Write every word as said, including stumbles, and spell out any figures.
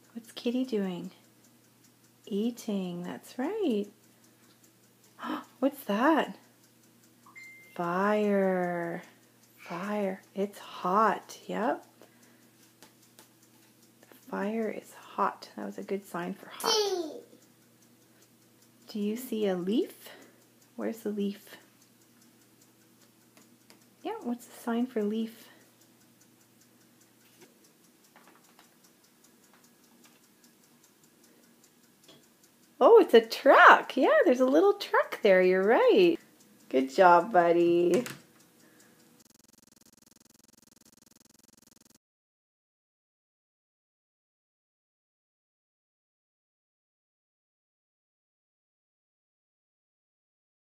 What's Kitty doing? Eating, that's right. What's that? Fire. Fire. It's hot. Yep. The fire is hot. That was a good sign for hot. Do you see a leaf? Where's the leaf? Yeah, what's the sign for leaf? Oh, it's a truck. Yeah, there's a little truck there. You're right. Good job, buddy.